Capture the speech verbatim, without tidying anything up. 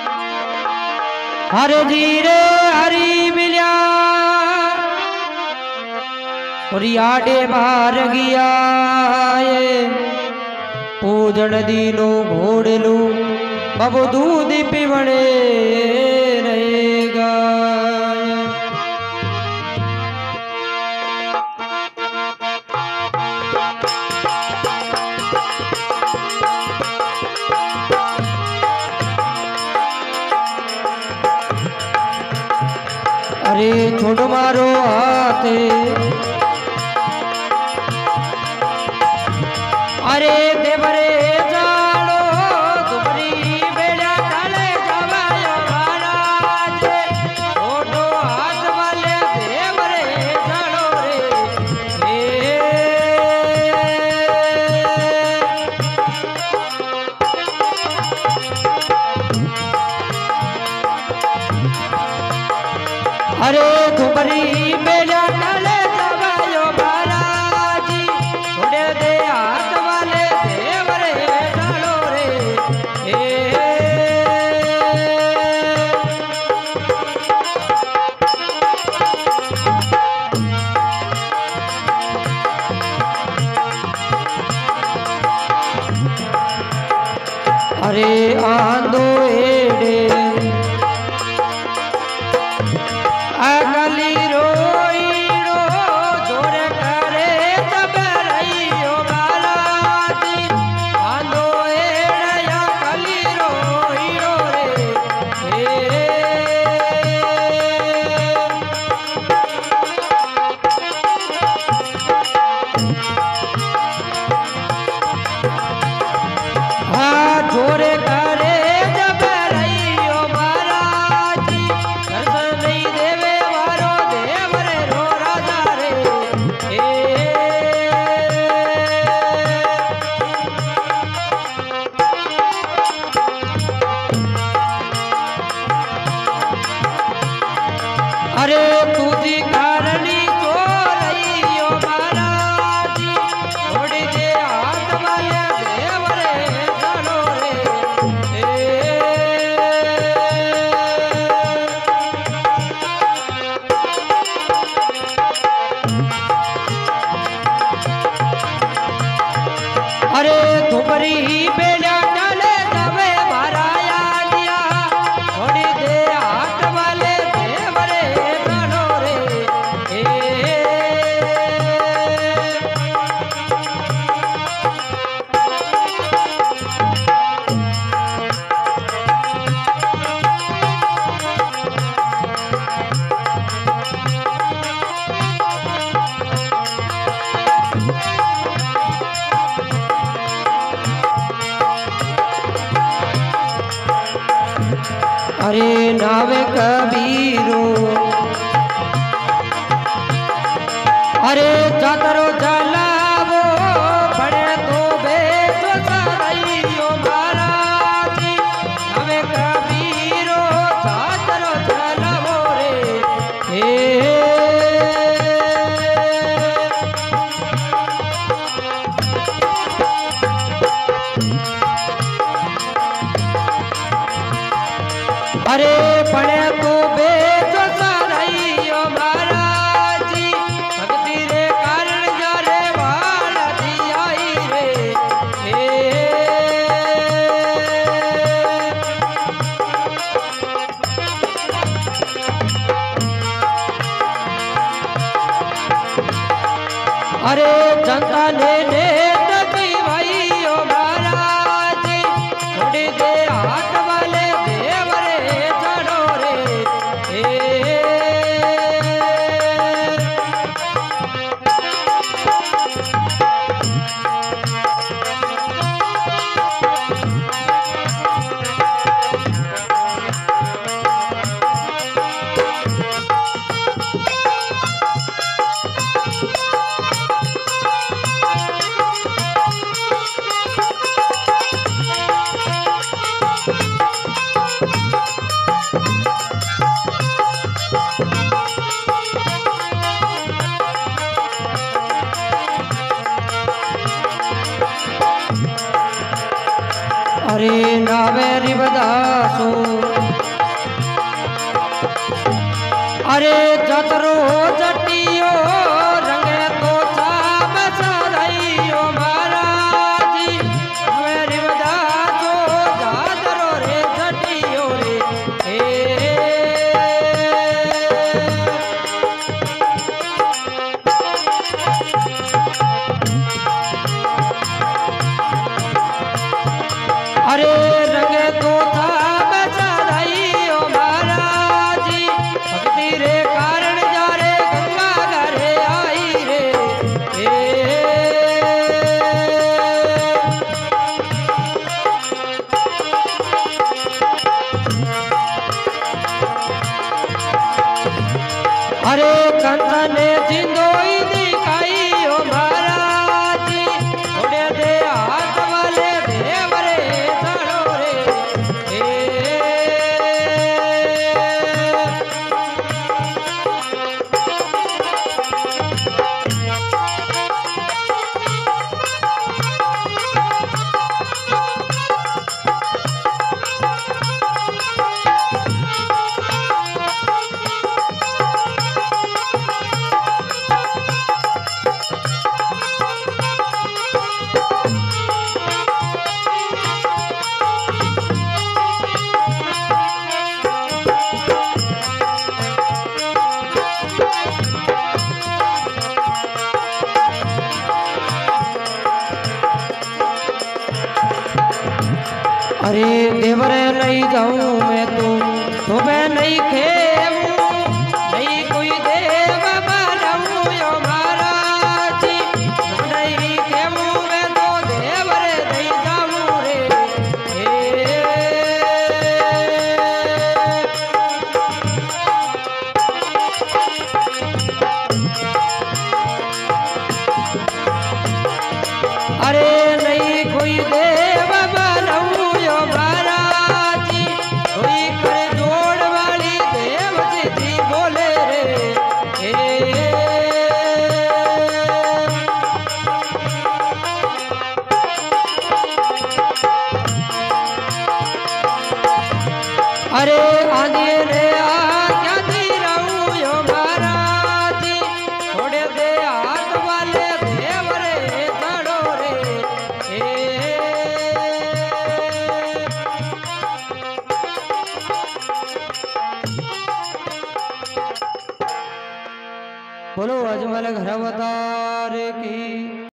हरे जीरे हरी मिलिया और याडे मार गया पूजन दीनो घोड़लू बबू दूध पिवड़े रहेगा। अरे छोड़ मारो हाथे अरे देवरे जानो तुम्हारी बेड़ा डाले जवायो महाराज छोड़ो हाथ वाले देवरे जानो रे अरे तुम्हारी बेड़ा डाले जवायो महाराज छोड़े दे हाथ वाले देवरे जानो रे अरे आंदो एड़े अगली रोईड़ो जोर करे तब रहियो बालाजी आंदो एड़े अगली रोईड़ो रे हाँ जोर करे जब रहियो बालाजी दर्शन नहीं देवे वारो देवरे रो राजा रे अरे तुझी कारणी चोरइयो महाराजी छोड़ी दे हाथ वाले देवरे जानो रे अरे तुम्हारी बेड़ा डाले जवे भराया दिया छोड़ी दे हाथ वाले देवरे जानो रे अरे नावे कबीरो अरे जातरो जलावो पड़े तो बेचो सदैयो महाराजी नावे कबीरो जातरो जलावो रे अरे पड़े तो बेचो सदैयो महाराजी भक्ति रे कारण जारे वाला दियाई रे अरे जनता ने नेत की भाइयो महाराजी छोड़ी दे हाथ वाले देवरे जानो रे अरे नावे रिवदासो अरे जतरो जटियो रंगे तो चाप सदाइयो महाराज मेरी वजह जो जाजरो रे जटियो रे ए अरे रंगे तो था बसाइयो महाराज भक्ति रे कारण जा रे गंगा घरे आई रे ए अरे कंचन जिंदोई दिखाइयो महाराज थोड़े दे हाथ वाले देवरे चढ़ो रे ए अरे देवरे नहीं जाऊं मैं तो तुम्हें नहीं खेवूं नहीं कोई देव बनाऊं यो महाराज नहीं खेवूं मैं तो देवरे नहीं जाऊं रे ए अरे नहीं कोई देव बनाऊं यो महाराज कोई कर जोड़ वाली देव जी जी बोले रे ए अरे आंधी रे